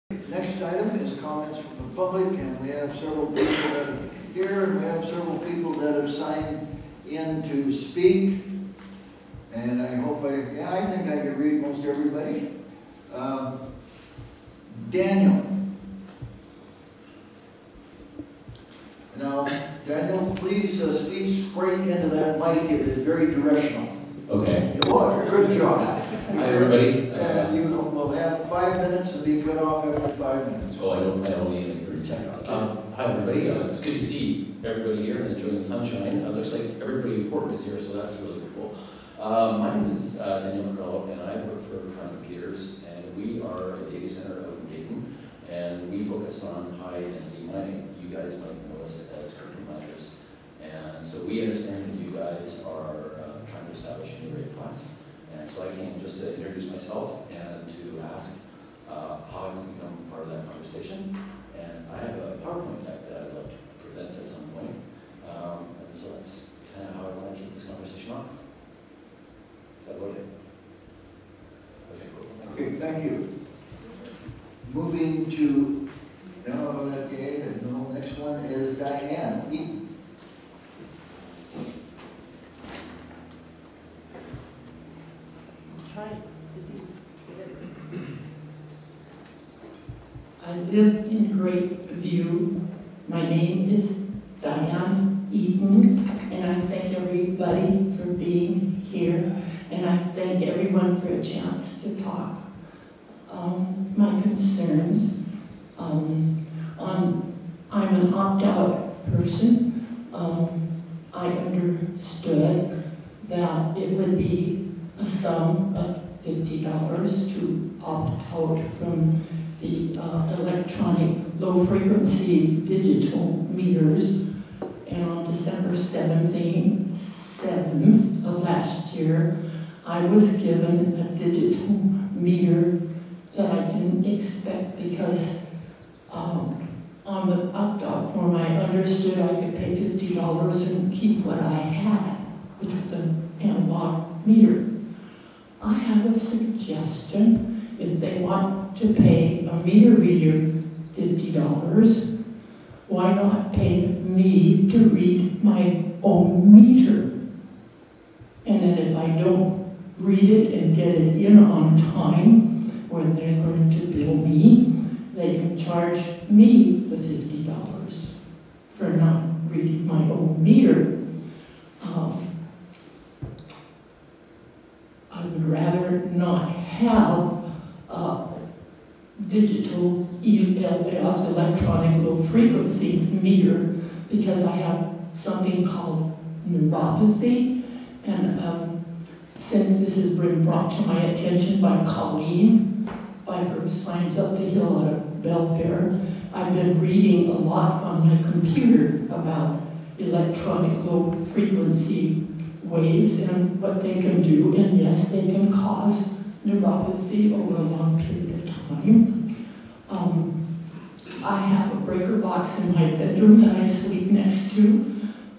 Next item is comments from the public, and we have several people that are here, and we have several people that have signed in to speak. And I hope I think I can read most everybody. Daniel. Now, Daniel, please speak straight into that mic. It is very directional. Okay. Oh, good job. Hi, everybody. And you will have 5 minutes and be cut off after 5 minutes. Oh, I only need like 30 seconds. Hi, everybody. It's good to see everybody here and enjoying the sunshine. It looks like everybody important is here, so that's really cool. My name is Daniel Carlo, and I work for Crown Computers, and we are a data center out in Dayton, and we focus on high-density mining. You guys might know us as crypto miners. And so we understand that you guys are trying to establish a new rate class. And so I came just to introduce myself and to ask how I can become part of that conversation. And I have a PowerPoint deck that I'd like to present at some point. And so that's kind of how I want to keep this conversation off. Is that okay? Okay, cool. Okay, thank you. Moving to, next one is Diane Eaton. I live in Great View. My name is Diane Eaton, and I thank everybody for being here, and I thank everyone for a chance to talk. My concerns, I'm an opt-out person. I understood that it would be a sum of $50 to opt out from the electronic low-frequency digital meters. And on December 7th of last year, I was given a digital meter that I didn't expect because on the opt-out form I understood I could pay $50 and keep what I had, which was an analog meter. I have a suggestion. If they want to pay a meter reader $50, why not pay me to read my own meter? And then if I don't read it and get it in on time, when they're going to bill me, they can charge me the $50 for not reading my own meter. I would rather not have digital ELF, electronic low frequency meter, because I have something called neuropathy, and since this has been brought to my attention by Colleen, by her Signs Up the Hill out of Belfair, I've been reading a lot on my computer about electronic low frequency waves and what they can do, and yes, they can cause neuropathy over a long period of time. I have a breaker box in my bedroom that I sleep next to.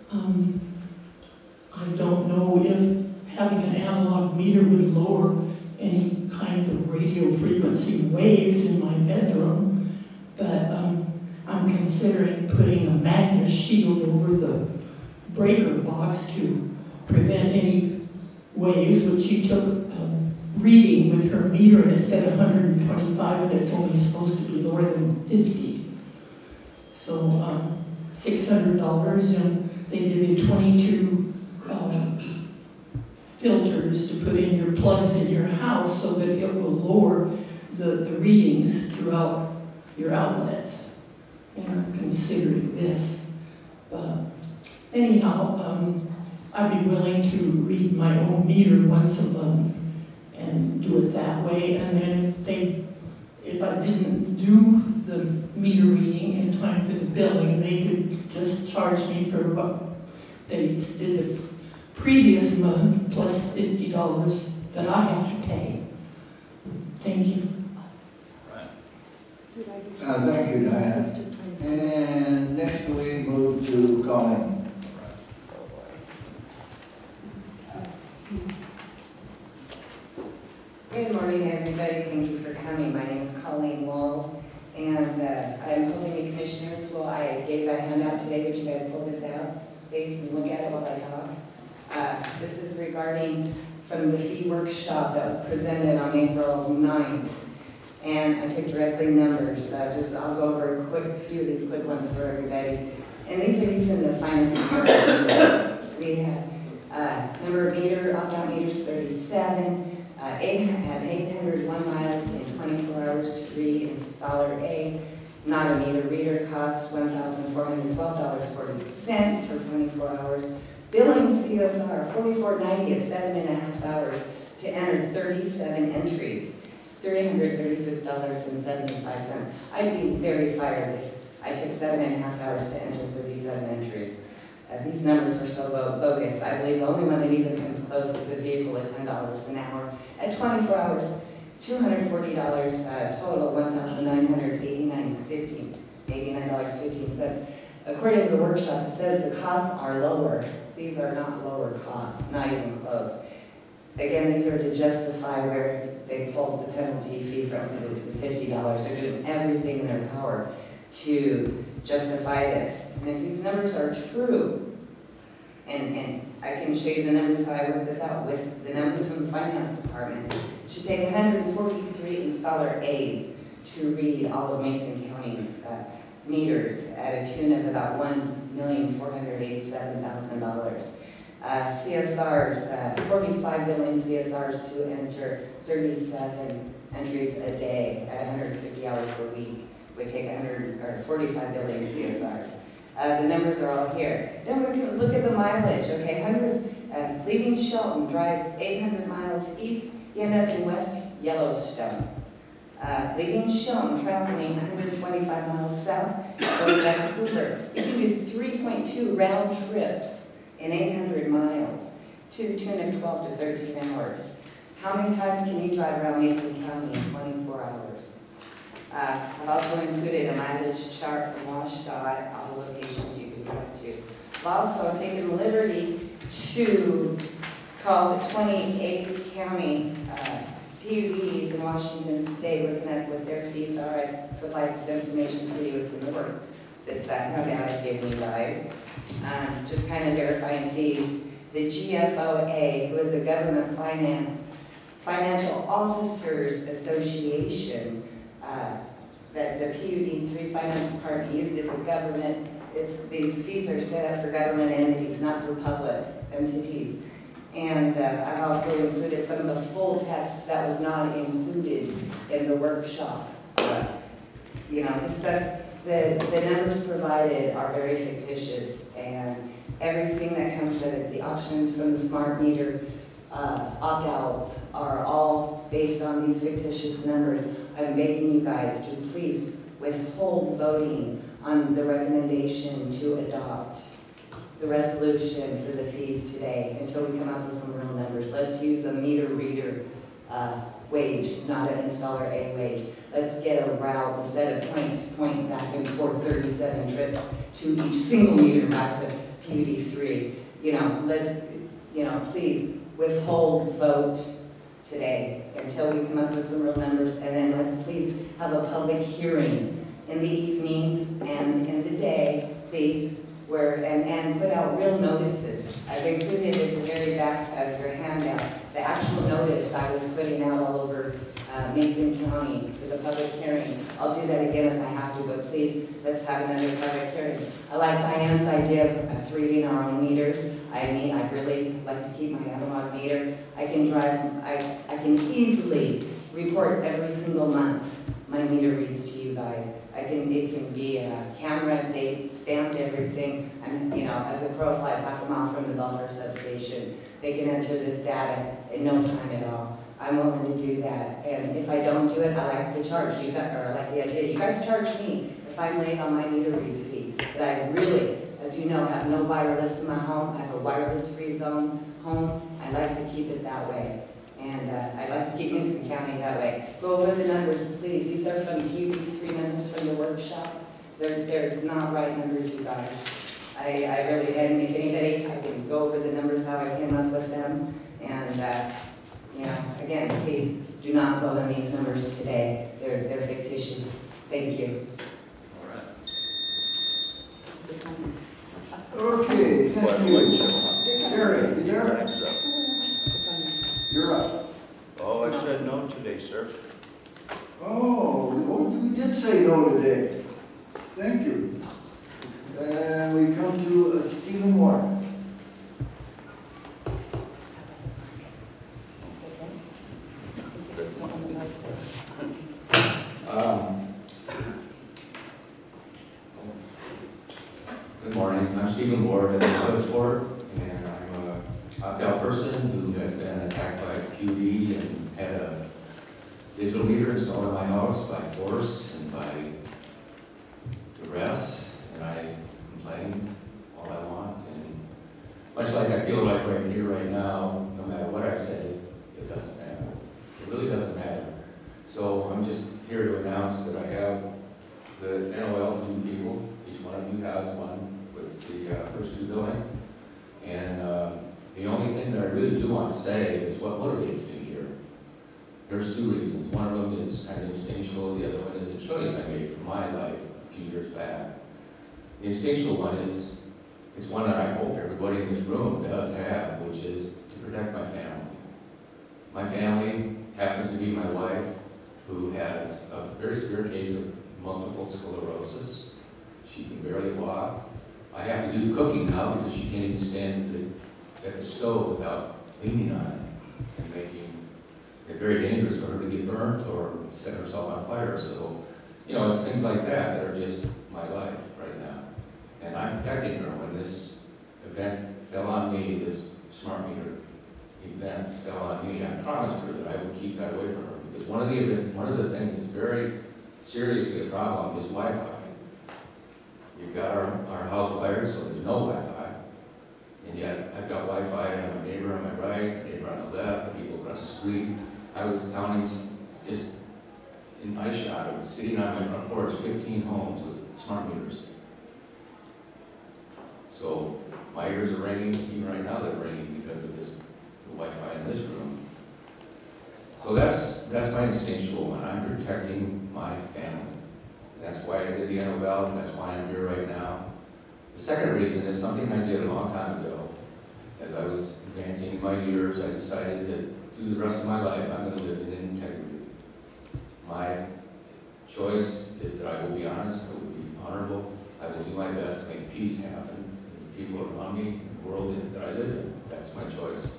I don't know if having an analog meter would lower any kinds of radio frequency waves in my bedroom, but I'm considering putting a magnet shield over the breaker box to prevent any waves, which she took a reading with her meter and it said 125 and it's only supposed to be lower than 50. So $600, and they give you 22 filters to put in your plugs in your house so that it will lower the readings throughout your outlets. And I'm considering this. Anyhow, I'd be willing to read my own meter once a month and do it that way. And then if I didn't do the meter reading in time for the billing, they could just charge me for what they did the previous month plus $50 that I have to pay. Thank you. Thank you, Diane. And next we move to Colleen. Good morning, everybody. Thank you for coming. My name is Colleen Wolf, okay, would you guys pull this out, please, and look at it while I talk? This is regarding from the fee workshop that was presented on April 9th. And I took directly numbers, I'll go over a few of these quick ones for everybody. And these are using the finance department. We have number of opt-out meters 37, 801 miles in 24 hours to read installer A. Not a meter reader costs $1,412.40 for 24 hours. Billing CSR $44.90 at 7.5 hours to enter 37 entries. $336.75. I'd be very fired if I took 7.5 hours to enter 37 entries. These numbers are so bogus. I believe the only one that even comes close is the vehicle at $10 an hour. At 24 hours, $240 total, $1,989.15. According to the workshop, it says the costs are lower. These are not lower costs, not even close. Again, these are to justify where they pulled the penalty fee from the $50. They're doing everything in their power to justify this. And if these numbers are true, and I can show you the numbers how I worked this out with the numbers from the finance department, it should take 143 installer A's to read all of Mason County's meters at a tune of about $1,487,000. CSRs, 45 billion CSRs to enter 37 entries a day at 150 hours a week would take 45 billion CSRs. The numbers are all here. Then we can look at the mileage, okay? Leaving Shelton, drive 800 miles east, you end up in West Yellowstone. Leaving Shelton, traveling 125 miles south, going back to Hoover. You can do 3.2 round trips in 800 miles to the tune of 12 to 13 hours. How many times can you drive around Mason County in 24 hours? I've also included a mileage chart from WashDOT, all the locations you can drive to. I've also taken the liberty to call the 28 county PUDs in Washington State, looking at what their fees are. I've supplied this information for you. It's in the work. That handout I've given you guys. Just kind of verifying fees. The GFOA, who is a government financial officers association, that the PUD 3 finance department used as a government. These fees are set up for government entities, not for public entities. And I've also included some of the full text that was not included in the workshop. You know, this stuff. The numbers provided are very fictitious, and everything that comes with it, the options from the smart meter opt-outs are all based on these fictitious numbers. I'm begging you guys to please withhold voting on the recommendation to adopt the resolution for the fees today until we come up with some real numbers. Let's use a meter reader wage, not an installer A wage. Let's get a route instead of point to point back and forth 37 trips to each single meter back to PUD 3. You know, please withhold vote today until we come up with some real numbers, and then let's please have a public hearing in the evening and in the day, please, and put out real notices. I've included at the very back of your handout the actual notice I was putting out all over Mason County for the public hearing. I'll do that again if I have to, but please, let's have another public hearing. I like Diane's idea of us reading our own meters. I really like to keep my analog meter. I can easily report every single month my meter reads to you guys. It can be a camera, date, stamped everything, and you know, as a crow flies half a mile from the Belfair substation, they can enter this data in no time at all. I'm willing to do that, and if I don't do it, I like to charge you guys, or I like the idea. You guys charge me if I'm late on my meter read fee, but I really, as you know, have no wireless in my home. I have a wireless-free zone home. I like to keep it that way. And I'd like to keep Mason County that way. Go over the numbers, please. These are from PUD 3 numbers from the workshop. They're not right numbers, you guys. I really, and if anybody, I can go over the numbers, how I came up with them. And, you know, again, please do not vote on these numbers today. They're fictitious. Thank you. All right. Thank you. Gary, you there? You're up. Oh, I said no today, sir. Oh, we did say no today. Thank you. And we come to Stephen Moore. Good morning, I'm Stephen Ward at the PUD Sport, and I'm a opt-out person who has been attacked by PUD and had a digital meter installed in my house by force and by duress, and I complained all I want, and much like I feel like right here, right now, no matter what I say, it doesn't matter. It really doesn't matter. So I'm just here to announce that I have the NOL for you people. Each one of you has one with the first 2 billing. And the only thing that I really do want to say is what motivates me here. There's 2 reasons. One of them is kind of instinctual. The other one is a choice I made for my life a few years back. The instinctual one is, it's one that I hope everybody in this room does have, which is to protect my family. My family happens to be my wife, who has a very severe case of multiple sclerosis. She can barely walk. I have to do the cooking now because she can't even stand at the stove without leaning on it and making it very dangerous for her to get burnt or set herself on fire. So, you know, it's things like that that are just my life right now. And I'm protecting her. When this event fell on me, this smart meter event fell on me, I promised her that I would keep that away from her. Because one of the things that's very seriously a problem is Wi-Fi. You've got our house wired, so there's no Wi-Fi. And yet, I've got Wi-Fi on my neighbor on my right, my neighbor on the left, the people across the street. I was counting just in eyeshot of sitting on my front porch, 15 homes with smart meters. So my ears are ringing, even right now they're ringing because of the Wi-Fi in this room. So that's my instinctual one. I'm protecting my family. That's why I did the NOL, and that's why I'm here right now. The second reason is something I did a long time ago. As I was advancing in my years, I decided that through the rest of my life, I'm going to live in integrity. My choice is that I will be honest, I will be honorable, I will do my best to make peace happen with the people around me, and the world that I live in. That's my choice.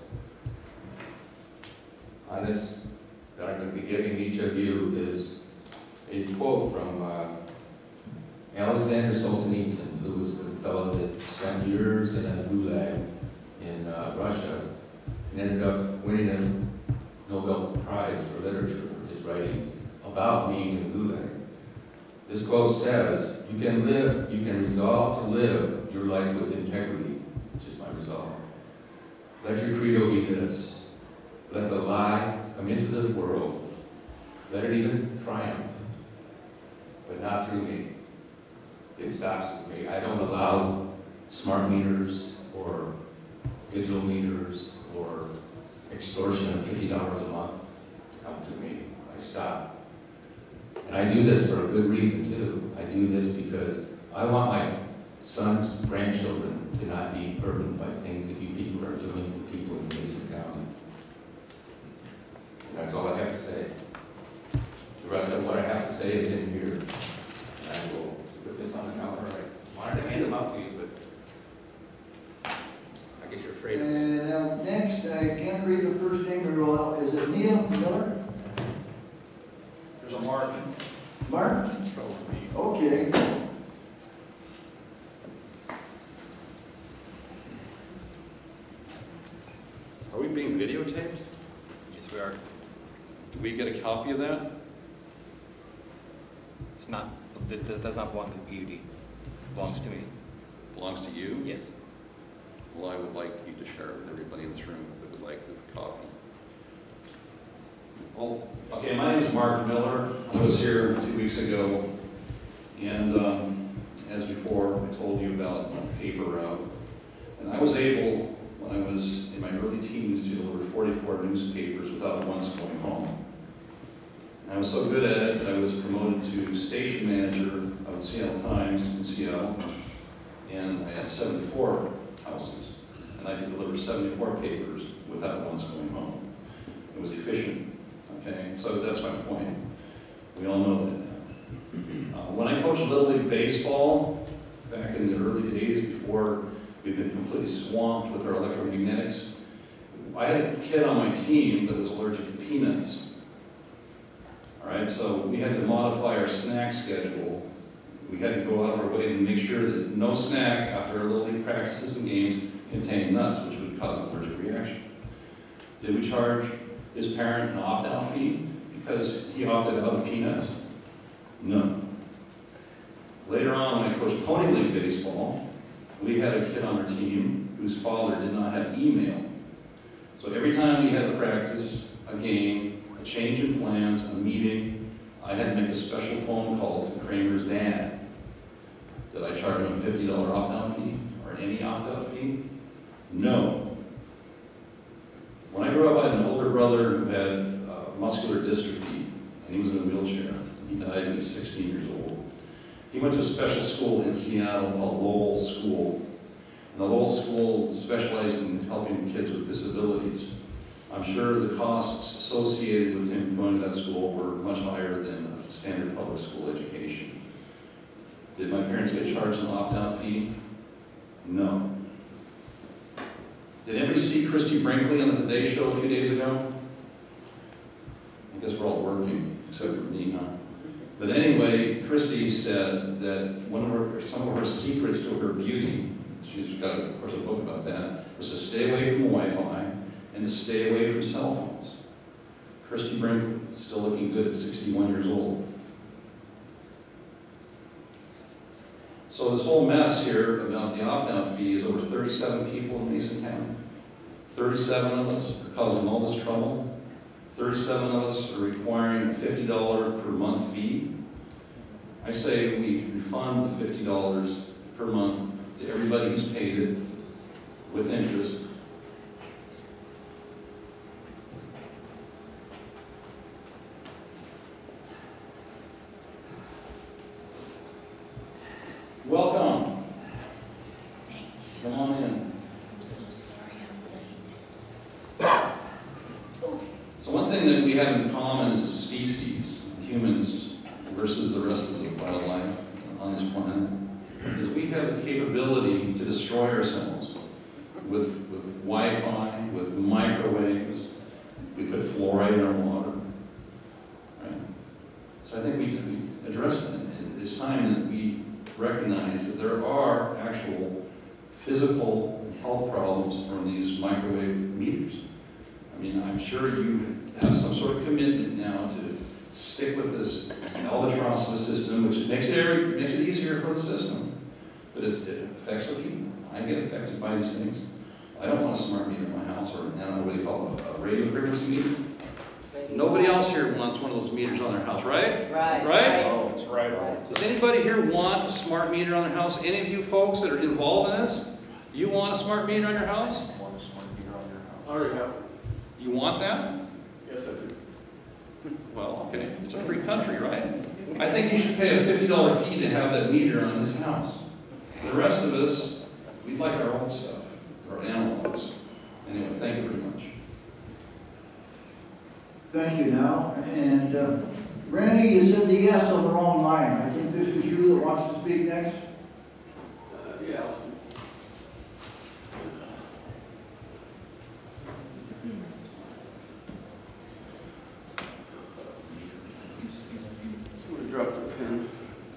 On this that I'm going to be giving each of you is a quote from Alexander Solzhenitsyn, who was the fellow that spent years in a gulag in Russia and ended up winning a Nobel Prize for Literature for his writings about being in the gulag. This quote says, you can resolve to live your life with integrity, which is my resolve. Let your credo be this: let the lie come into the world, let it even triumph, but not through me. It stops with me. I don't allow smart meters or digital meters or extortion of $50 a month to come through me. I stop. And I do this for a good reason too. I do this because I want my son's grandchildren to not be burdened by things that you people are doing to the people in Mason County. And that's all I have to say. The rest of what I have to say is in here. And I will put this on the counter. I wanted to hand them out to you, but I guess you're afraid. And now next, I can't read the first name very well. Is it Mia Miller? There's a Martin. Martin? Okay. Are we being videotaped? Yes, we are. Do we get a copy of that? It's not, that does not belong to the PUD. It belongs to me. Belongs to you? Yes. Well, I would like you to share it with everybody in this room that would like a copy. Well, okay, my name is Mark Miller. I was here 2 weeks ago, and as before, I told you about the paper route. And I was able, when I was in my early teens, to deliver 44 newspapers without once going home. And I was so good at it that I was promoted to station manager of the Seattle Times in Seattle, and I had 74 houses. and I could deliver 74 papers without once going home. It was efficient, okay? So that's my point. We all know that now. When I coached Little League Baseball, back in the early days before we've been completely swamped with our electromagnetics, I had a kid on my team that was allergic to peanuts. All right, so we had to modify our snack schedule. We had to go out of our way to make sure that no snack after our Little League practices and games contained nuts, which would cause an allergic reaction. Did we charge his parent an opt-out fee because he opted out of peanuts? No. Later on, when I coached Pony League Baseball, we had a kid on our team whose father did not have email. So every time we had a practice, a game, a change in plans, a meeting, I had to make a special phone call to Kramer's dad. Did I charge him a $50 opt-out fee or any opt-out fee? No. When I grew up, I had an older brother who had muscular dystrophy, and he was in a wheelchair. He died when he was 16 years old. He went to a special school in Seattle called Lowell School. And the Lowell School specialized in helping kids with disabilities. I'm sure the costs associated with him going to that school were much higher than a standard public school education. Did my parents get charged an opt-out fee? No. Did anybody see Christy Brinkley on the Today Show a few days ago? I guess we're all working, except for me, huh? But anyway, Christy said that some of her secrets to her beauty, she's got, of course, a book about that, was to stay away from Wi-Fi and to stay away from cell phones. Christy Brinkley, still looking good at 61 years old. So this whole mess here about the opt-out fee is over 37 people in Mason County. 37 of us are causing all this trouble. 37 of us are requiring a $50 per month fee. I say we refund the $50 per month to everybody who's paid it with interest. Welcome. Come on in. I'm so sorry I'm late. So one thing that we have in common as a species, humans versus the rest of the wildlife on this planet, is we have the capability to destroy ourselves with Wi-Fi, with microwaves. We put fluoride in our water. Right? So I think we address that. And it's time that we recognize that there are actual physical and health problems from these microwave meters. I mean, I'm sure you have some sort of commitment now to stick with this albatross of a system, which makes it easier for the system. But it affects the people. I get affected by these things. I don't want a smart meter in my house, or I don't know what do you call it, a radio frequency meter. Nobody else here wants one of those meters on their house, right? Right. Oh, it's right on. Does anybody here want a smart meter on their house? Any of you folks that are involved in this? Do you want a smart meter on your house? I want a smart meter on your house. I already have. You want that? Yes, I do. Well, okay, it's a free country, right? I think you should pay a $50 fee to have that meter on this house. The rest of us, we like our old stuff, our analogs. Anyway, thank you very much. Thank you now. And Randy, you said the yes on the wrong line. I think this is you that wants to speak next. Yeah. Somebody dropped their pen.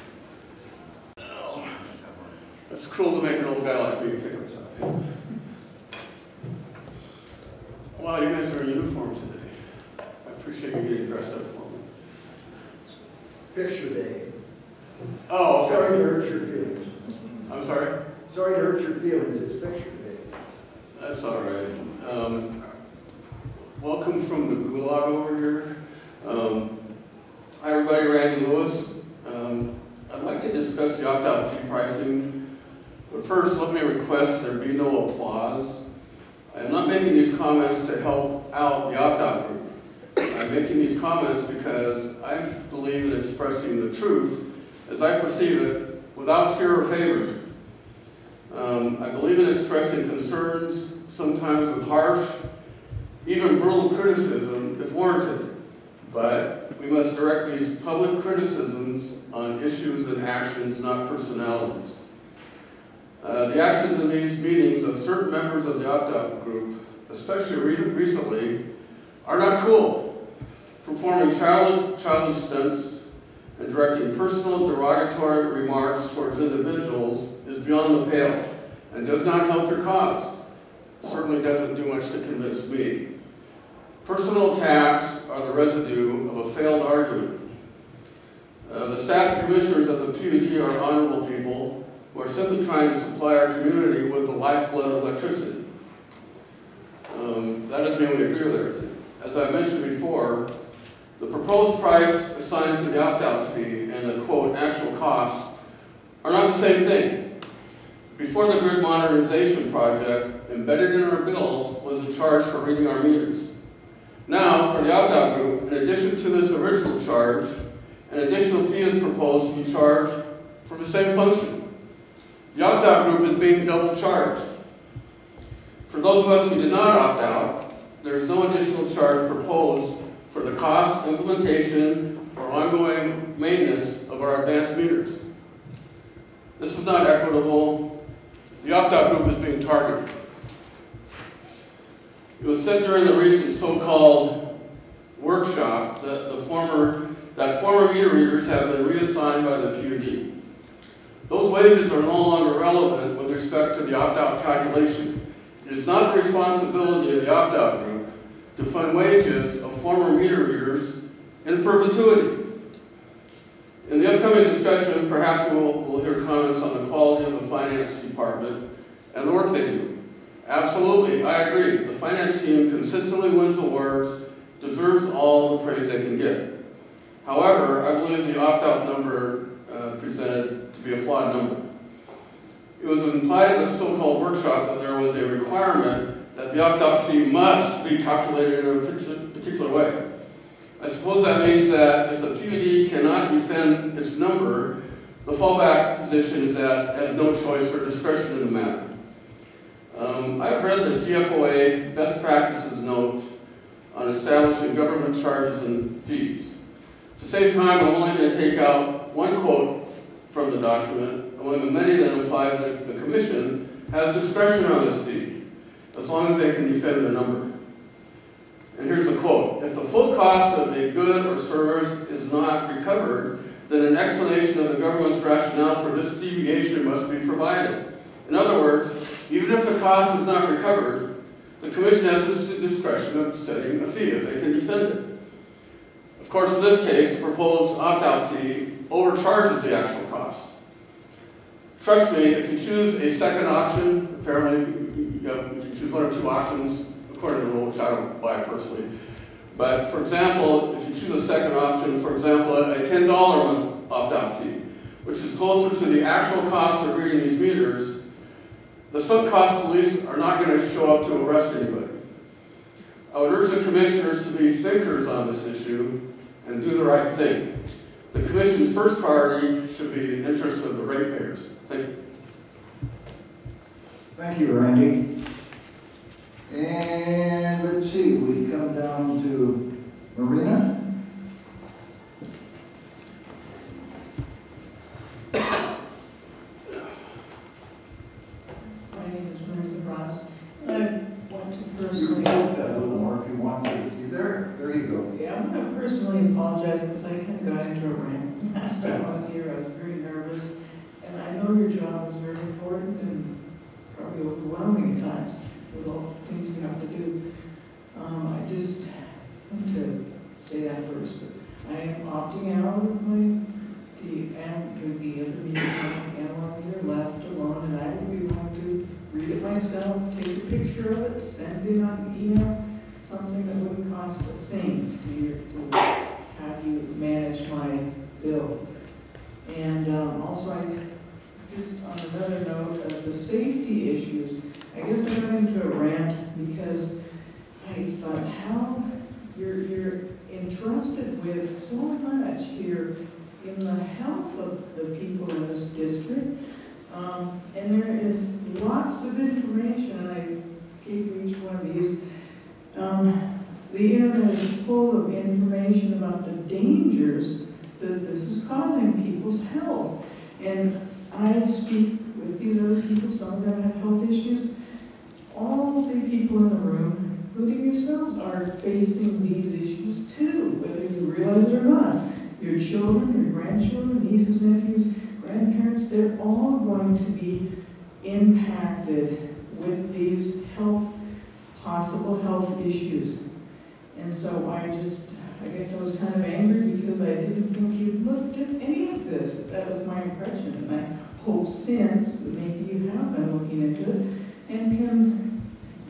Oh. It's cruel to make an old guy like me pick up that pen. Wow, you guys are in uniform today. I appreciate you getting dressed up for me. Picture day. Oh, okay. Sorry to hurt your feelings. I'm sorry? Sorry to hurt your feelings. It's picture day. That's all right. Welcome from the gulag over here. Hi, everybody. Randy Lewis. I'd like to discuss the opt-out fee pricing, but first let me request there be no applause. I am not making these comments to help out the opt-out group. I'm making these comments because I believe in expressing the truth as I perceive it without fear or favor. I believe in expressing concerns, sometimes with harsh, even brutal criticism if warranted. But we must direct these public criticisms on issues and actions, not personalities. The actions in these meetings of certain members of the opt-out group, especially recently, are not cool. Performing childish stunts and directing personal derogatory remarks towards individuals is beyond the pale and does not help your cause. Certainly doesn't do much to convince me. Personal attacks are the residue of a failed argument. The staff and commissioners of the PUD are honorable people who are simply trying to supply our community with the lifeblood of electricity. That doesn't mean we agree with everything. As I mentioned before, the proposed price assigned to the opt-out fee and the, quote, actual cost are not the same thing. Before the grid modernization project, embedded in our bills was a charge for reading our meters. Now, for the opt-out group, in addition to this original charge, an additional fee is proposed to be charged for the same function. The opt-out group is being double charged. For those of us who did not opt out, there is no additional charge proposed for the cost, implementation, or ongoing maintenance of our advanced meters. This is not equitable. The opt-out group is being targeted. It was said during the recent so-called workshop that former meter readers have been reassigned by the PUD. Those wages are no longer relevant with respect to the opt-out calculation. It is not the responsibility of the opt-out group to fund wages of former meter readers in perpetuity. In the upcoming discussion, perhaps we'll hear comments on the quality of the finance department and the work they do. Absolutely, I agree. The finance team consistently wins awards, deserves all the praise they can get. However, I believe the opt-out number presented to be a flawed number. It was implied in the so-called workshop that there was a requirement that the opt-out fee must be calculated in a particular way. I suppose that means that if the PUD cannot defend its number, the fallback position is that it has no choice or discretion in the matter. I've read the GFOA best practices note on establishing government charges and fees. To save time, I'm only going to take out one quote from the document, among the many that imply that the Commission has discretion on this fee, as long as they can defend their number. And here's the quote: "If the full cost of a good or service is not recovered, then an explanation of the government's rationale for this deviation must be provided." In other words, even if the cost is not recovered, the Commission has this discretion of setting a fee if they can defend it. Of course, in this case, the proposed opt-out fee overcharges the actual cost. Trust me, if you choose a second option, apparently you can choose one or two options according to the rule, which I don't buy personally. But for example, if you choose a second option, for example, a $10 a month opt-out fee, which is closer to the actual cost of reading these meters, the sunk cost police are not going to show up to arrest anybody. I would urge the commissioners to be thinkers on this issue and do the right thing. The Commission's first priority should be the interest of the ratepayers. Thank you. Thank you, Randy. And let's see, we come down to Marina. My name is Marina Ross. I want to You personally... can hold that a little more if you want to. See, there you go. Yeah, I'm going to personally apologize because I kind of got into a rant last time I was here. I was very nervous. And I know your job is very important and probably overwhelming at times with all the things you have to do. I just want to say that first, but I am opting out of the other meeting, analog meter left alone, and I will be willing to read it myself, take a picture of it, send it on email, something that wouldn't cost a thing to have you manage my bill. And also, just on another note of the safety issues, I guess I got into a rant because I thought how you're entrusted with so much here in the health of the people in this district, And there is lots of information, and I gave you each one of these. The internet is full of information about the dangers that this is causing people's health. And I speak with these other people, some of them have health issues. All the people in the room, including yourselves, are facing these issues too, whether you realize it or not. Your children, your grandchildren, nieces, nephews, grandparents, they're all going to be impacted with these possible health issues. And so I guess I was kind of angry because I didn't think you'd looked at any of this. That was my impression, and I hope since that maybe you have been looking into it and can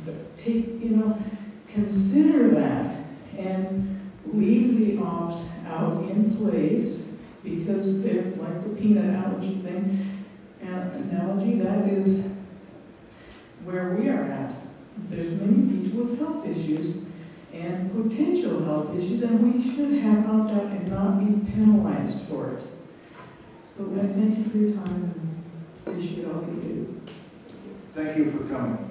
consider that and leave the opt-out in place, because they're like the peanut allergy thing, analogy, that is where we are at. There's many people with health issues and potential health issues, and we should have opt-out and not be penalized for it. So I thank you for your time and appreciate all you do. Thank you for coming.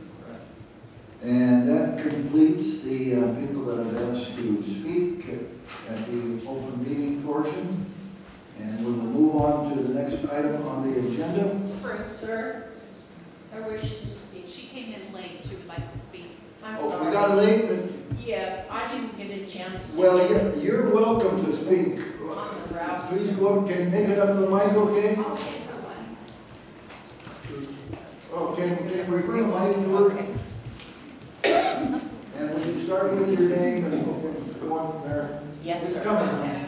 And that completes the people that have asked to speak at the open meeting portion. And we will move on to the next item on the agenda. Sir, I wish to speak. She came in late. She would like to speak. I'm Oh, sorry. we got late? But Yes, I didn't get a chance to. well, you're welcome to speak. On the route. Please go up. Can you make it up to the mic, okay? Okay, Oh, can we bring a mic to her? Okay. And when you start with your name and go on from there. Yes, It's sir. coming. Okay.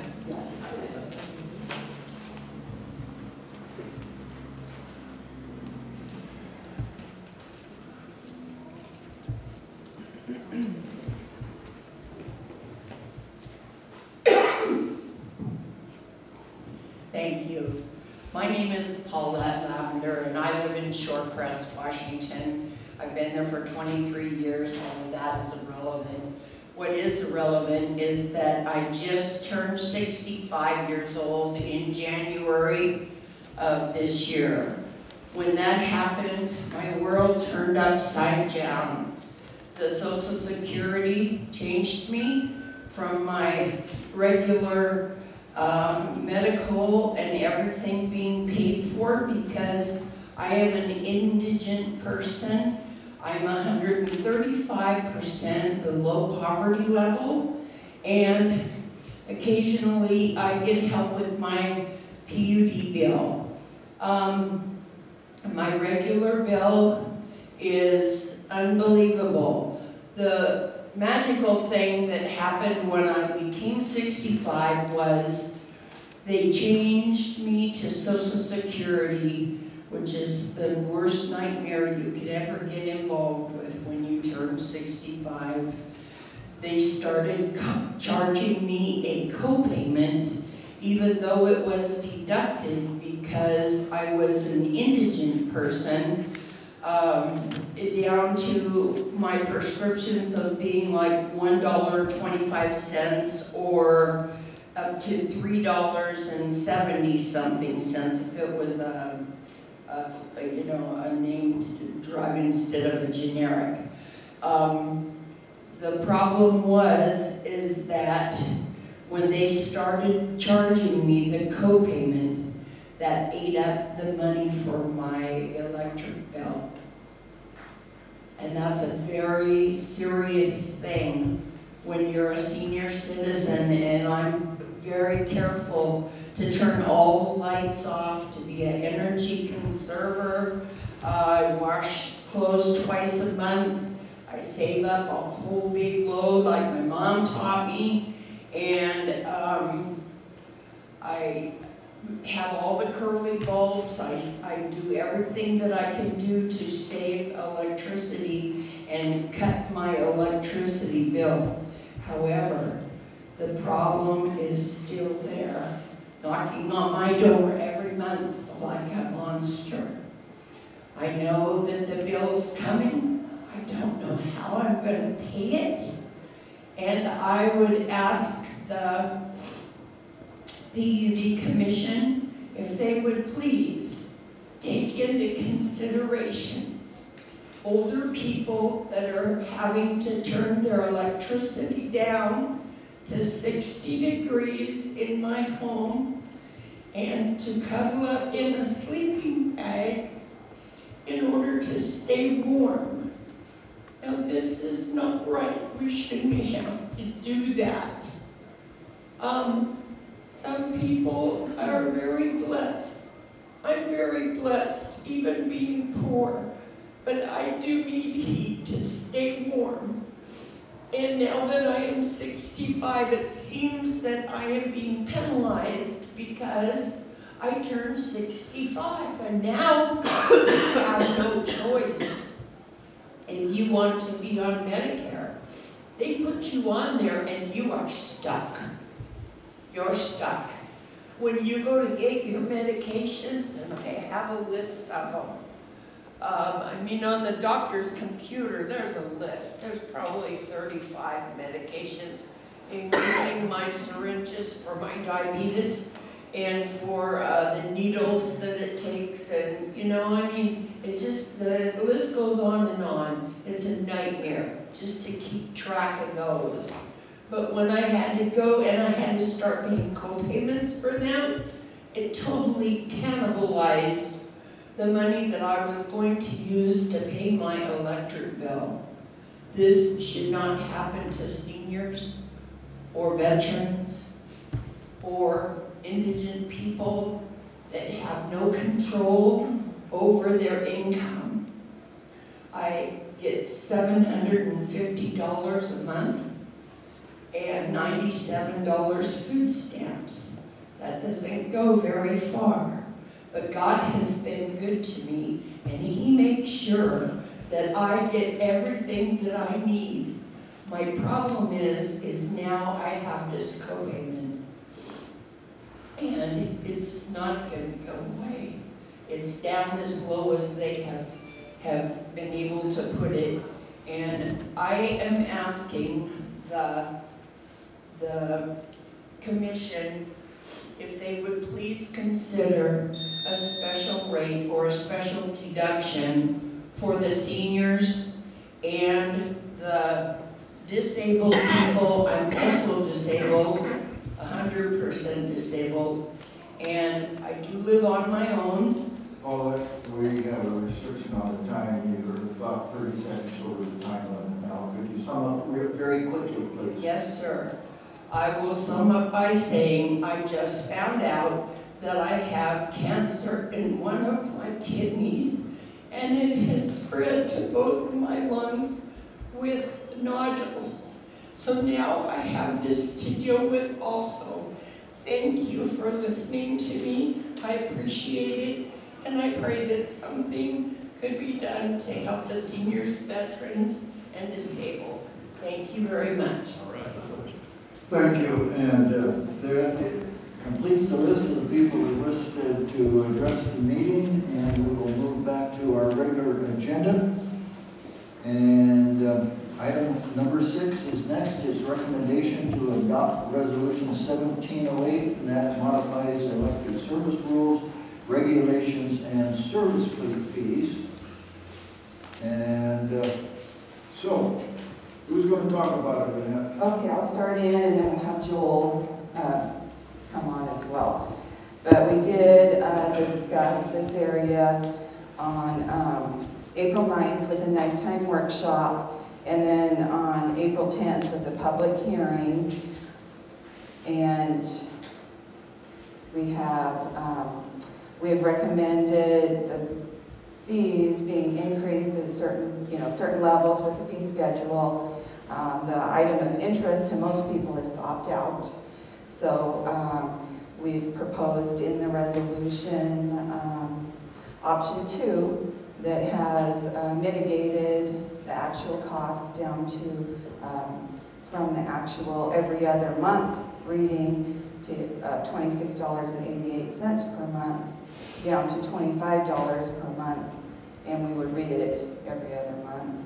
Thank you. My name is Paulette Lavender, and I live in Shorecrest, Washington. I've been there for 23 years, and that is irrelevant. What is irrelevant is that I just turned 65 years old in January of this year. When that happened, my world turned upside down. The Social Security changed me from my regular medical and everything being paid for, because I am an indigent person. I'm 135% below poverty level, and occasionally I get help with my PUD bill. My regular bill is unbelievable. The magical thing that happened when I became 65 was they changed me to Social Security, which is the worst nightmare you could ever get involved with when you turn 65. They started charging me a co-payment, even though it was deducted because I was an indigent person, down to my prescriptions of being like $1.25 or up to $3.70 something cents if it was a named drug instead of a generic. The problem is that when they started charging me the co-payment, that ate up the money for my electric bill. And that's a very serious thing when you're a senior citizen, and I'm very careful to turn all the lights off, to be an energy conserver. I wash clothes twice a month. I save up a whole big load like my mom taught me, and I have all the curly bulbs. I do everything that I can do to save electricity and cut my electricity bill. However, the problem is still there, knocking on my door every month like a monster. I know that the bill's coming. I don't know how I'm going to pay it. And I would ask the PUD Commission if they would please take into consideration older people that are having to turn their electricity down to 60 degrees in my home and to cuddle up in a sleeping bag in order to stay warm. Now, this is not right. We shouldn't have to do that. Some people are very blessed. I'm very blessed, even being poor, but I do need heat to stay warm. And now that I am 65, it seems that I am being penalized because I turned 65, and now you have no choice. If you want to be on Medicare, they put you on there and you are stuck. You're stuck. When you go to get your medications, and I have a list of them, I mean, on the doctor's computer, there's a list. There's probably 35 medications, including my syringes for my diabetes and for the needles that it takes. And, you know, I mean, it just, the list goes on and on. It's a nightmare just to keep track of those. But when I had to go and I had to start paying co-payments for them, it totally cannibalized the money that I was going to use to pay my electric bill. This should not happen to seniors or veterans or indigent people that have no control over their income. I get $750 a month and $97 food stamps. That doesn't go very far, but God has been good to me, and He makes sure that I get everything that I need. My problem is now I have this co-payment, and it's not going to go away. It's down as low as they have been able to put it, and I am asking the commission if they would please consider a special rate or a special deduction for the seniors and the disabled people. I'm also disabled, 100% disabled, and I do live on my own. Paulette, we have a restriction on the time. You're about 30 seconds over the time limit now. Could you sum up very quickly, please? Yes, sir. I will sum up by saying I just found out that I have cancer in one of my kidneys, and it has spread to both of my lungs with nodules. So now I have this to deal with also. Thank you for listening to me. I appreciate it, and I pray that something could be done to help the seniors, veterans, and disabled. Thank you very much. All right. Thank you, and that completes the list of the people who listed to address the meeting, and we will move back to our regular agenda. And item number 6 is next, is recommendation to adopt resolution 1708, and that modifies elected service rules, regulations, and service fees. And so, who's going to talk about it, Annette? Okay, I'll start in and then we'll have Joel come on as well. But we did discuss this area on April 9th with a nighttime workshop, and then on April 10th with a public hearing. And we have recommended the fees being increased at certain levels with the fee schedule. The item of interest to most people is the opt-out. So we've proposed in the resolution option 2 that has mitigated the actual cost down to from the actual every other month reading to $26.88 per month down to $25 per month, and we would read it every other month.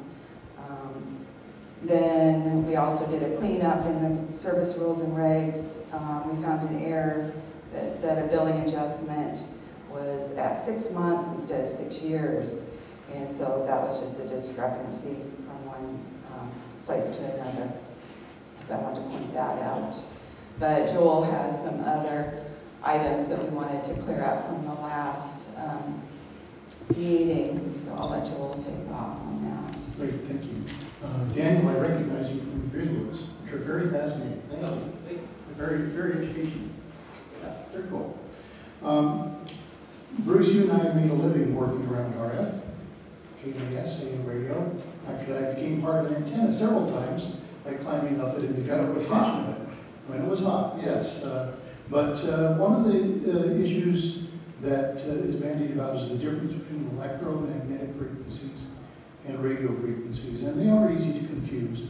Then we also did a cleanup in the service rules and regs. We found an error that said a billing adjustment was at 6 months instead of 6 years. And so that was just a discrepancy from one place to another. So I wanted to point that out. But Joel has some other items that we wanted to clear up from the last meeting, so I'll let Joel take off on that. Great, thank you. Daniel, I recognize you from your visuals, which are very fascinating. Thank you. Very, very educational. Yeah, very cool. Bruce, you and I have made a living working around RF, KBS, AM radio. Actually, I became part of an antenna several times by climbing up it and becoming a extension of it. When it was hot, yes. But one of the issues that is bandied about is the difference between electromagnetic frequencies and radio frequencies, and they are easy to confuse.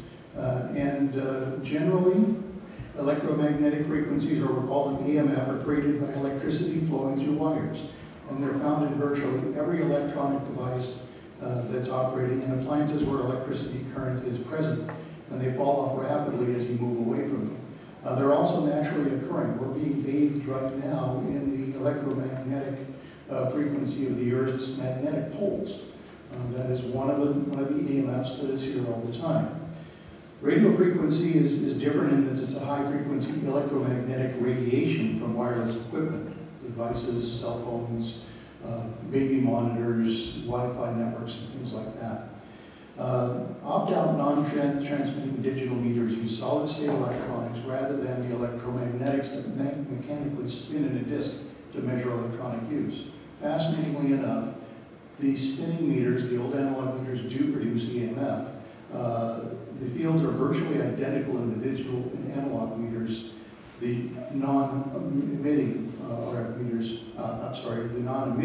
Generally, electromagnetic frequencies, or we'll call them EMF, are created by electricity flowing through wires, and they're found in virtually every electronic device that's operating in appliances where electricity current is present, and they fall off rapidly as you move away from them. They're also naturally occurring. We're being bathed right now in the electromagnetic frequency of the Earth's magnetic poles. That is one of the EMFs that is here all the time. Radio frequency is different in that it's a high frequency electromagnetic radiation from wireless equipment, devices, cell phones, baby monitors, Wi-Fi networks, and things like that. Opt-out non-transmitting digital meters use solid-state electronics rather than the electromagnetics that mechanically spin in a disk to measure electronic use. Fascinatingly enough, the spinning meters, the old analog meters, do produce EMF. The fields are virtually identical in the digital and analog meters. The non-emitting RF meters, the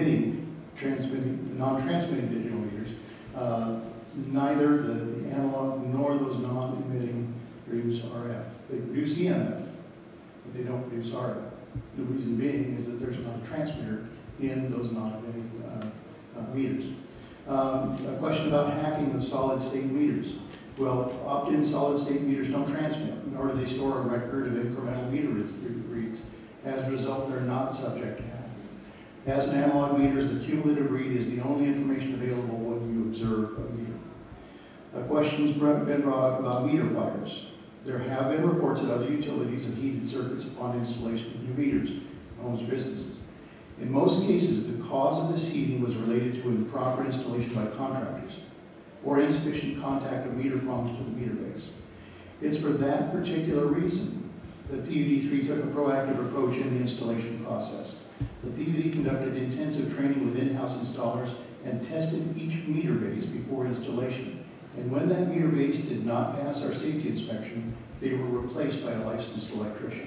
non-transmitting digital meters, neither the analog nor those non-emitting produce RF. They produce EMF, but they don't produce RF. The reason being is that there's not a transmitter in those non-emitting meters. A question about hacking the solid-state meters. Well, opt-in solid-state meters don't transmit, nor do they store a record of incremental meter reads. As a result, they're not subject to hacking. As an analog meters, the cumulative read is the only information available when you observe a meter. A question's been brought up about meter fires. There have been reports that other utilities have heated circuits upon installation of new meters in homes or businesses. In most cases, the cause of this heating was related to improper installation by contractors or insufficient contact of meter prongs to the meter base. It's for that particular reason that PUD 3 took a proactive approach in the installation process. The PUD conducted intensive training with in-house installers and tested each meter base before installation. And when that meter base did not pass our safety inspection, they were replaced by a licensed electrician.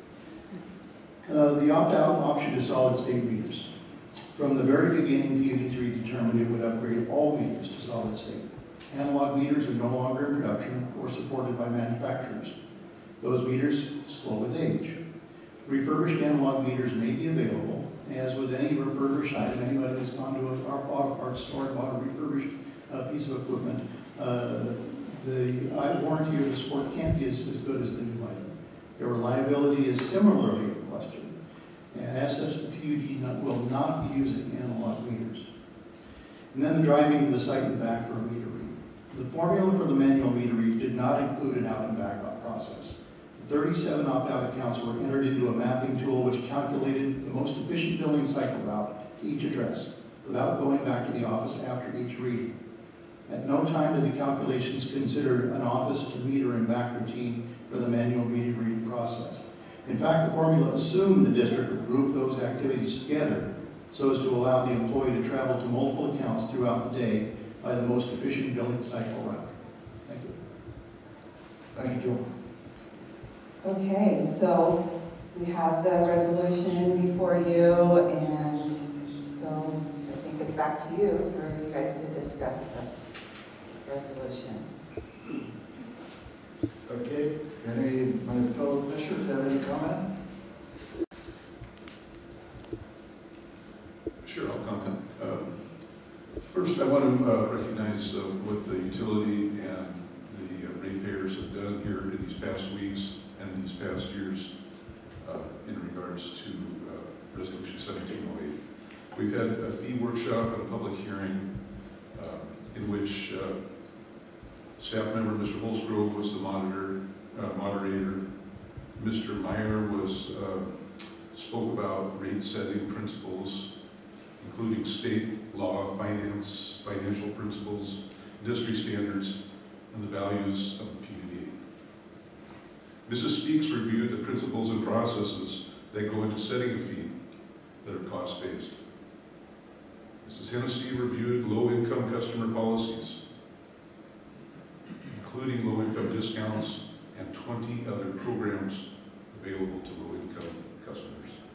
The opt-out option to solid-state meters. From the very beginning, PUD 3 determined it would upgrade all meters to solid-state. Analog meters are no longer in production or supported by manufacturers. Those meters slow with age. Refurbished analog meters may be available. As with any refurbished item, anybody that's gone to our auto parts store and bought a refurbished piece of equipment, the warranty or the support can't be as good as the new item. Their reliability is similarly a question. And as such, the PUD will not be using analog meters. And then the driving to the site and back for a meter read. The formula for the manual meter read did not include an out and back up process. 37 opt-out accounts were entered into a mapping tool which calculated the most efficient billing cycle route to each address without going back to the office after each reading. At no time did the calculations consider an office to meter and back routine for the manual meter reading process. In fact, the formula assumed the district would group those activities together so as to allow the employee to travel to multiple accounts throughout the day by the most efficient billing cycle route. Thank you. Thank you, Joel. Okay, so we have the resolution before you, and so I think it's back to you for you guys to discuss the resolutions. Okay, any of my fellow commissioners have any comment? Sure, I'll comment. First, I want to recognize what the utility and the ratepayers have done here in these past weeks and these past years in regards to Resolution 1708. We've had a fee workshop and a public hearing in which staff member Mr. Holsgrove was the moderator. Mr. Meyer was spoke about rate setting principles, including state law, financial principles, industry standards, and the values of the PUD. Mrs. Speaks reviewed the principles and processes that go into setting a fee that are cost-based. Mrs. Hennessy reviewed low-income customer policies, including low-income discounts and 20 other programs available to low-income customers.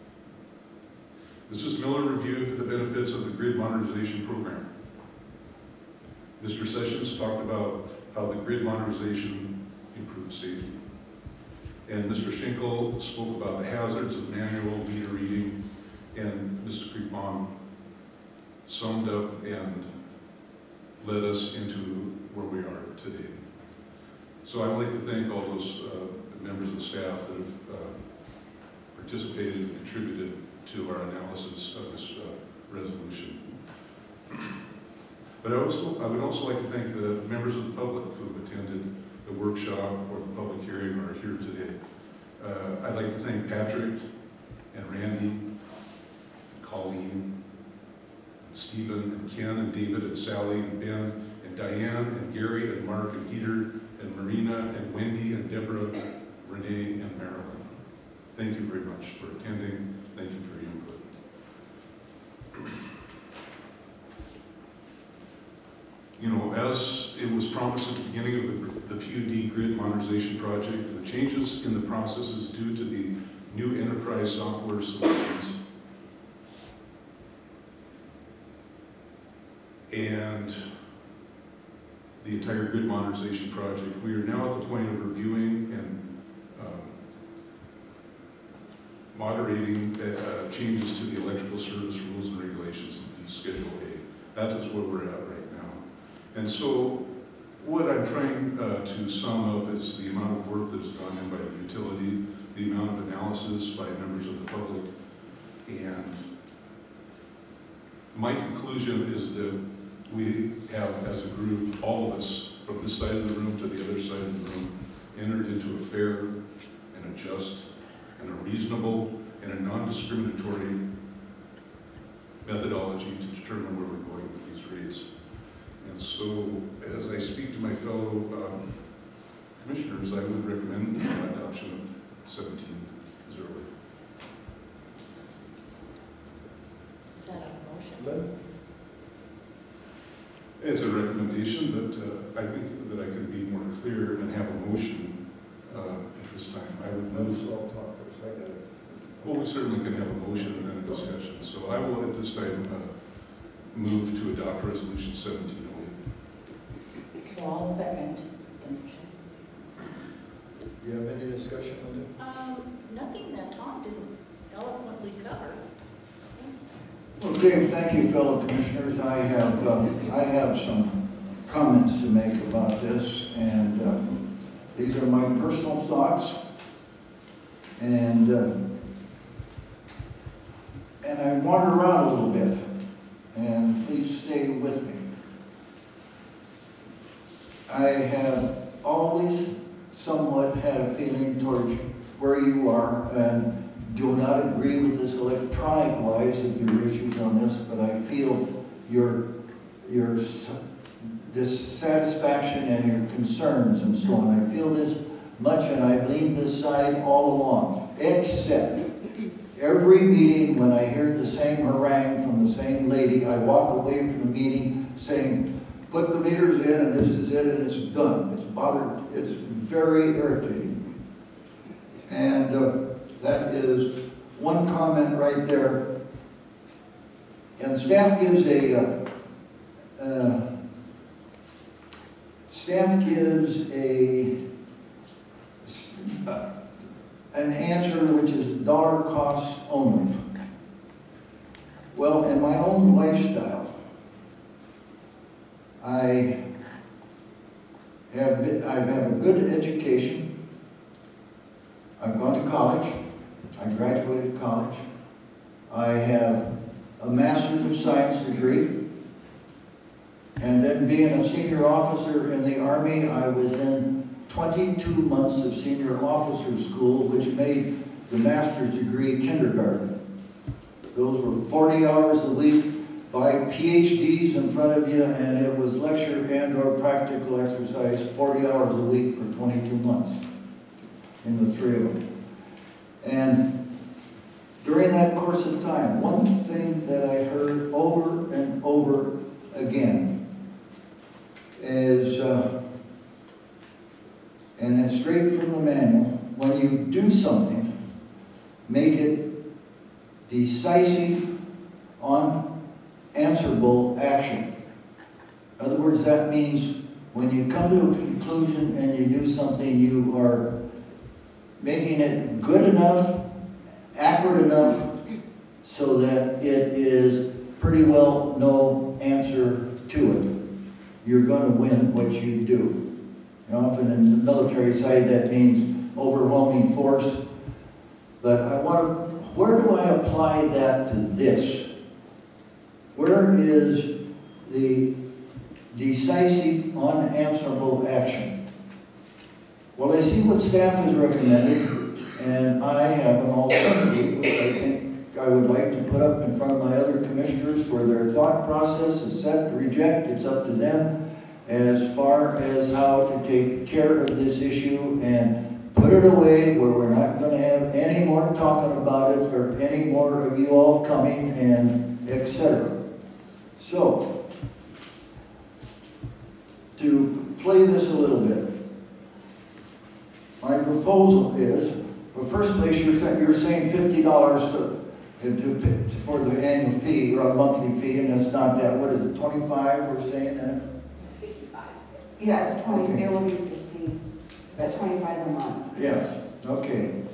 Mrs. Miller reviewed the benefits of the grid modernization program. Mr. Sessions talked about how the grid modernization improves safety. And Mr. Schenkel spoke about the hazards of manual meter reading, and Mr. Creekbaum summed up and led us into where we are today. So I'd like to thank all those members of the staff that have participated and contributed to our analysis of this resolution. But I would also like to thank the members of the public who have attended the workshop or the public hearing or are here today. I'd like to thank Patrick and Randy, and Colleen, and Stephen, and Ken, and David, and Sally, and Ben, and Diane, and Gary, and Mark, and Peter, and Marina, and Wendy, and Deborah, Renee, and Marilyn. Thank you very much for attending. Thank you for your input. You know, as it was promised at the beginning of the PUD grid modernization project, the changes in the process is due to the new enterprise software solutions and the entire grid modernization project. We are now at the point of reviewing and moderating changes to the electrical service rules and regulations in Schedule A. That is where we're at right now. And so what I'm trying to sum up is the amount of work that has gone in by the utility, the amount of analysis by members of the public, and my conclusion is that we have, as a group, all of us, from this side of the room to the other side of the room, entered into a fair and a just and a reasonable and a non-discriminatory methodology to determine where we're going with these rates. And so, as I speak to my fellow commissioners, I would recommend the adoption of 17 as early. Is that a motion? It's a recommendation, but I think that I can be more clear and have a motion at this time. I would move. Well, we certainly can have a motion and then a discussion. So I will at this time move to adopt Resolution 1708. So I'll second the motion. Do you have any discussion on it? Nothing that Tom didn't eloquently cover. Okay, thank you, fellow commissioners. I have some comments to make about this, and these are my personal thoughts, and I wander around a little bit, and please stay with me. I have always somewhat had a feeling towards where you are, and do not agree with this electronic-wise of your issues on this, but I feel your dissatisfaction and your concerns and so on. I feel this much, and I've leaned this side all along, except every meeting when I hear the same harangue from the same lady, I walk away from the meeting saying, put the meters in and this is it and it's done. It's very irritating. And that is one comment right there. And staff gives an answer which is dollar costs only. Well, in my own lifestyle, I've had a good education. I've gone to college. I graduated college. I have a Master's of Science degree. And then being a senior officer in the Army, I was in 22 months of senior officer school, which made the master's degree kindergarten. Those were 40 hours a week by PhDs in front of you, and it was lecture and or practical exercise 40 hours a week for 22 months in the three of them. And during that course of time, one thing that I heard over and over again is, and it's straight from the manual, when you do something, make it decisive, unanswerable action. In other words, that means when you come to a conclusion and you do something, you are making it good enough, accurate enough, so that it is pretty well no answer to it. You're going to win what you do. And often in the military side, that means overwhelming force. But I want to, where do I apply that to this? Where is the decisive, unanswerable action? Well, I see what staff has recommended, and I have an alternative, which I think I would like to put up in front of my other commissioners for their thought process. Accept, reject, it's up to them as far as how to take care of this issue and put it away where we're not going to have any more talking about it or any more of you all coming and etc. So, to play this a little bit, my proposal is, well, first place you're saying $50 for the annual fee or a monthly fee, and that's not that. What is it, 25 we're saying that? 55. Yeah, it's 20, okay. It will be 50, but 25 a month. Yes, okay.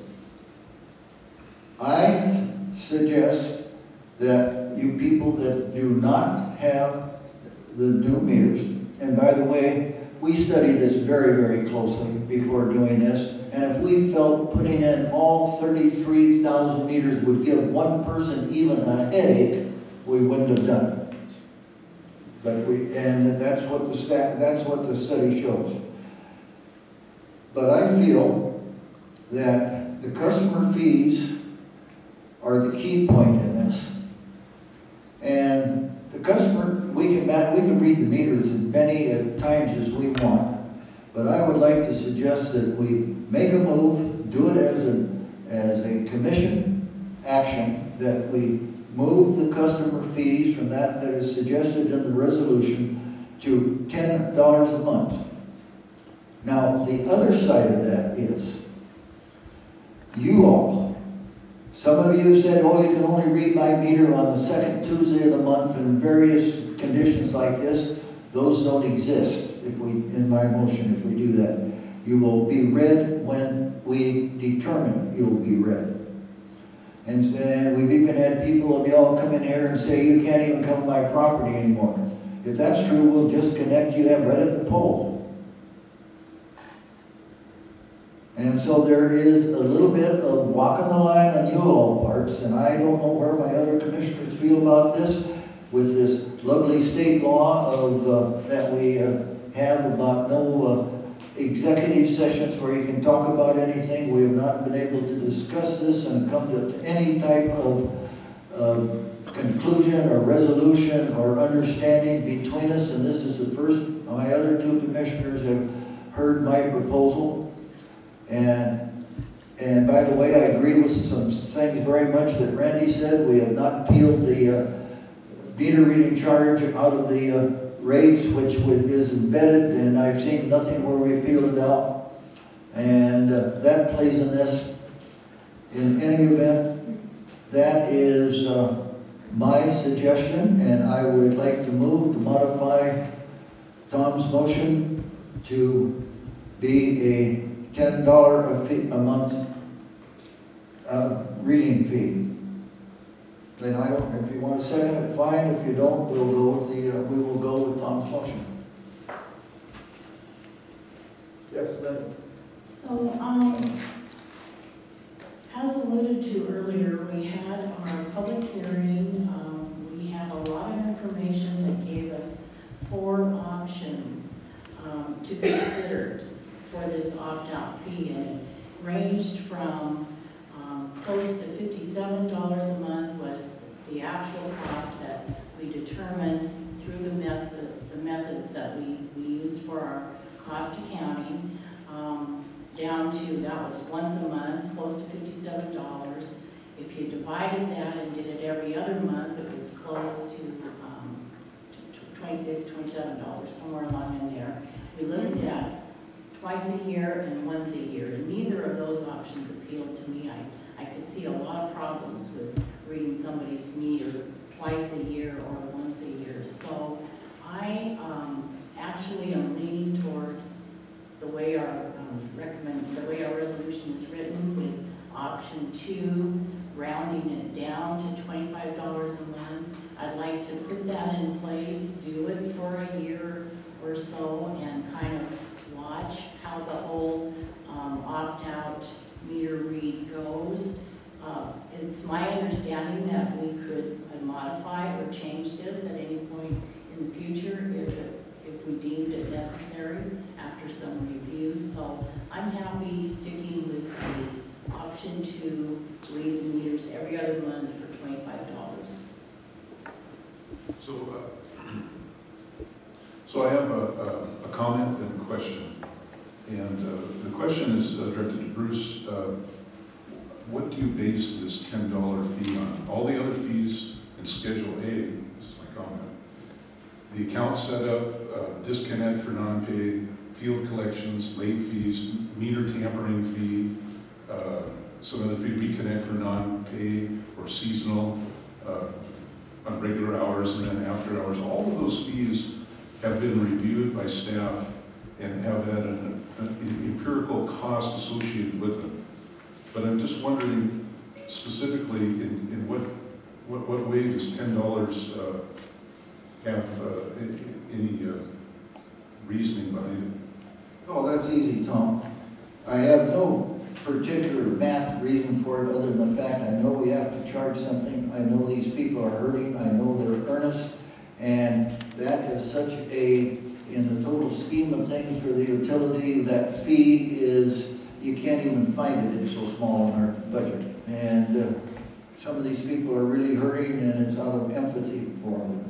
I suggest that you people that do not have the new meters, and by the way, we studied this very, very closely before doing this, and if we felt putting in all 33,000 meters would give one person even a headache, we wouldn't have done it. But and that's what the study shows. But I feel that the customer fees are the key point in this. And the customer, we can read the meters as many times as we want, but I would like to suggest that we make a move, do it as a commission action, that we move the customer fees from that is suggested in the resolution to $10 a month. Now, the other side of that is, you all, some of you have said, oh, you can only read my meter on the second Tuesday of the month in various conditions like this. Those don't exist in my motion, if we do that. You will be read when we determine you will be read. And we've even had people of y'all come in here and say, you can't even come to my property anymore. If that's true, we'll just connect you right at the pole. And so there is a little bit of walking the line on you all parts, and I don't know where my other commissioners feel about this, with this lovely state law of that we have about no executive sessions where you can talk about anything. We have not been able to discuss this and come to any type of conclusion or resolution or understanding between us, and this is the first my other two commissioners have heard my proposal. And by the way, I agree with some things very much that Randy said. We have not peeled the meter reading charge out of the rates, which is embedded, and I've seen nothing where we peeled it out. And that plays in this. In any event, that is my suggestion, and I would like to move to modify Tom's motion to be a $10 a month reading fee. Then I don't, if you want to second it, fine. If you don't, we'll go with we will go with Tom's motion. Yes, Lynn? So, as alluded to earlier, we had our public hearing a lot of information that gave us 4 options to consider for this opt-out fee, and it ranged from close to $57 a month was the actual cost that we determined through the methods that we used for our cost accounting, down to, that was once a month, close to $57. If you divided that and did it every other month, it was close to $26, $27, somewhere along in there. We looked at twice a year and once a year, and neither of those options appealed to me. I could see a lot of problems with reading somebody's meter twice a year or once a year. So I actually am leaning toward the way our the way our resolution is written, with option 2, rounding it down to $25 a month. I'd like to put that in place, do it for a year or so, and kind of watch how the whole opt-out meter read goes. It's my understanding that we could modify or change this at any point in the future if we deemed it necessary after some review. So I'm happy sticking with the option 2, read the meters every other month for $25. So I have a comment and a question. And the question is directed to Bruce. What do you base this $10 fee on? All the other fees in Schedule A, this is my comment. The account setup, disconnect for non-pay, field collections, late fees, meter tampering fee, some other fee, reconnect for non-pay or seasonal, on regular hours and then after hours. All of those fees have been reviewed by staff and have had an empirical cost associated with them. But I'm just wondering specifically in what way does $10 have any reasoning behind it? Oh, that's easy, Tom. I have no particular math reason for it other than the fact I know we have to charge something. I know these people are hurting. I know they're earnest. And that is such a, in the total scheme of things for the utility, that fee is, you can't even find it. It's so small in our budget. And some of these people are really hurting, and it's out of empathy for them.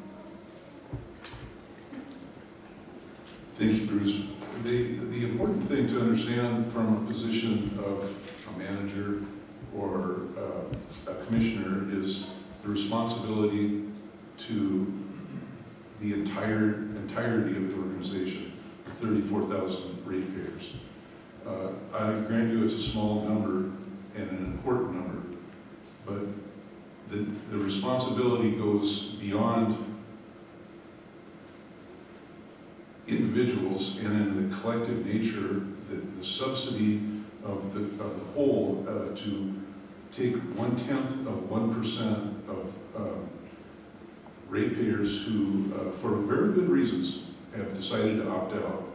Thank you, Bruce. The important thing to understand from a position of a manager or a commissioner is the responsibility to the entirety of the organization, 34,000 ratepayers. I grant you it's a small number and an important number, but the responsibility goes beyond individuals and in the collective nature, the subsidy of the whole to take 0.1% of ratepayers who, for very good reasons, have decided to opt out.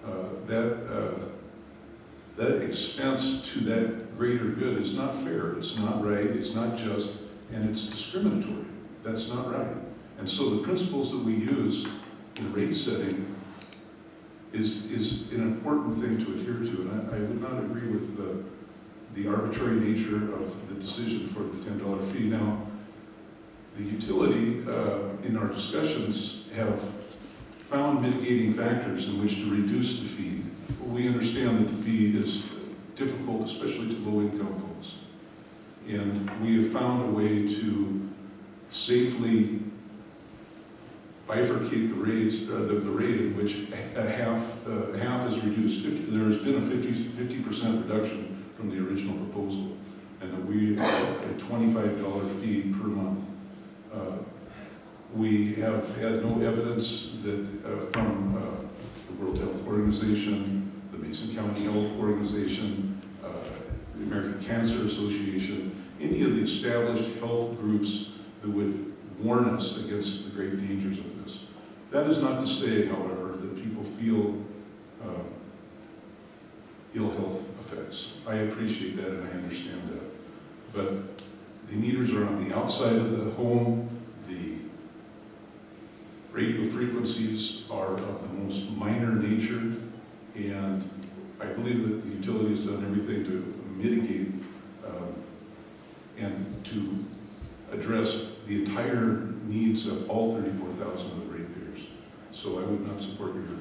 That expense to that greater good is not fair. It's not right. It's not just, and it's discriminatory. That's not right. And so the principles that we use in rate setting is an important thing to adhere to, and I would not agree with the arbitrary nature of the decision for the $10 fee. Now, the utility in our discussions have found mitigating factors in which to reduce the fee. We understand that the fee is difficult, especially to low-income folks, and we have found a way to safely bifurcate the rates, the rate in which half is reduced. There has been a 50% reduction from the original proposal, and that we a $25 fee per month. We have had no evidence that from the World Health Organization, the Mason County Health Organization, the American Cancer Association, any of the established health groups that would warn us against the great dangers of this. That is not to say, however, that people feel ill health effects. I appreciate that and I understand that. But the meters are on the outside of the home. The radio frequencies are of the most minor nature, and I believe that the utility has done everything to mitigate and to address the entire needs of all 34,000 of the ratepayers. So I would not support your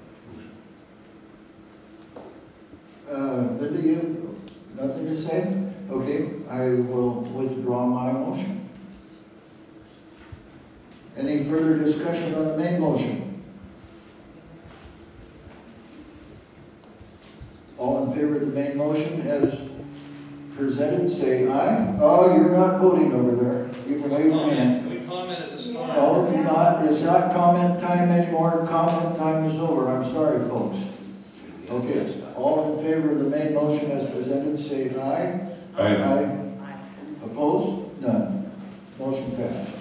motion. Linda, you, nothing to say? Okay, I will withdraw my motion. Any further discussion on the main motion? All in favor of the main motion as presented, say aye. Oh, you're not voting over there. You can wave your hand. Can we comment at this time? Oh, do not, it's not comment time anymore. Comment time is over. I'm sorry, folks. Okay, all in favor of the main motion as presented, say aye. Aye. Opposed? None. Motion passed.